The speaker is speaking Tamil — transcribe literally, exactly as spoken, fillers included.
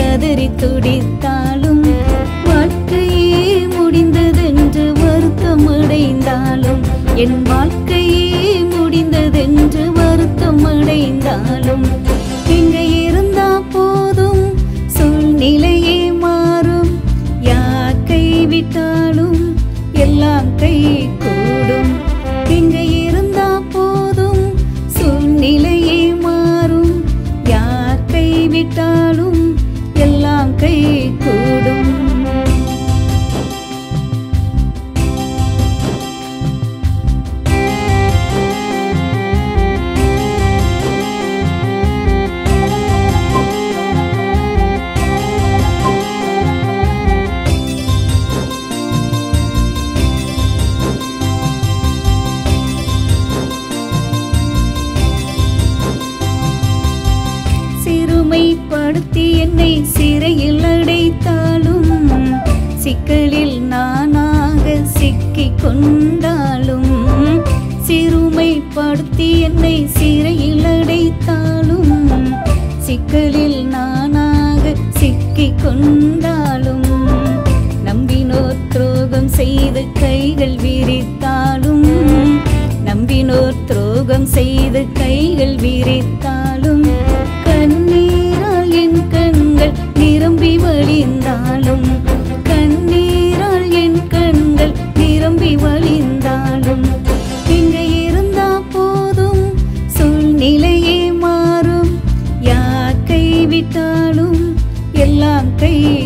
கதறி துடித்தாலும் வாழ்க்கையே முடிந்ததென்று வருத்தம் அடைந்தாலும் என் வாழ்க்கையே முடிந்ததென்று வருத்தம் அடைந்தாலும் இங்கே இருந்தா போதும் சூழ்நிலையே மாறும் யார் கைவிட்டாலும் எல்லாம் கை கூடும் இங்கே இருந்தா போதும் சூழ்நிலையே மாறும் யார் கைவிட்டாலும் எல்லாம் கை கூடும் சிறுமைப்படுத்தி என்னை சிறையில் அடைத்தாலும் சிக்கலில் நானாக சிக்கிக் கொண்டாலும் சிறுமைப்படுத்தி என்னை சிறையில் அடைத்தாலும் சிக்கலில் நானாக சிக்கிக் கொண்டாலும் நம்பினோர் துரோகம் செய்து கைகள் விரித்தாலும் நம்பினோர் துரோகம் செய்து கைகள் விரித்தாலும் கண்ணீரால் என் கண்கள் நிரம்பி வழிந்தாலும் கண்ணீரால் என் கண்கள் நிரம்பி வழிந்தாலும் இங்கே இருந்தா போதும் சூழ்நிலையே மாறும் யார் கைவிட்டாலும் எல்லாம் கை